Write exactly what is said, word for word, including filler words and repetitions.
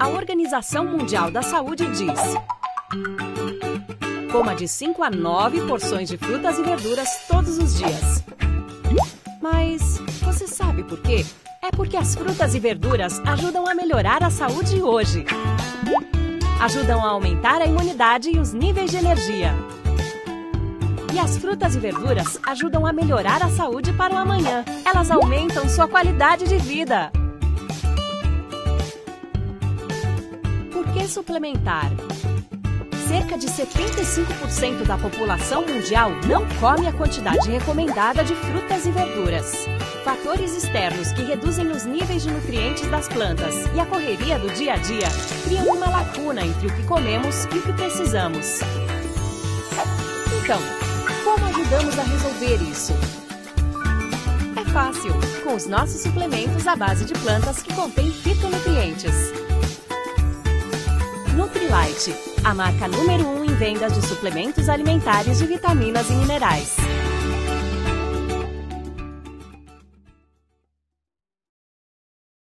A Organização Mundial da Saúde diz: coma de cinco a nove porções de frutas e verduras todos os dias. Mas você sabe por quê? É porque as frutas e verduras ajudam a melhorar a saúde hoje. Ajudam a aumentar a imunidade e os níveis de energia. E as frutas e verduras ajudam a melhorar a saúde para o amanhã. Elas aumentam sua qualidade de vida. Por que suplementar? Cerca de setenta e cinco por cento da população mundial não come a quantidade recomendada de frutas e verduras. Fatores externos que reduzem os níveis de nutrientes das plantas e a correria do dia a dia criam uma lacuna entre o que comemos e o que precisamos. Então, como ajudamos a resolver isso? É fácil, com os nossos suplementos à base de plantas que contêm fitonutrientes. Nutrilite, a marca número um em vendas de suplementos alimentares de vitaminas e minerais.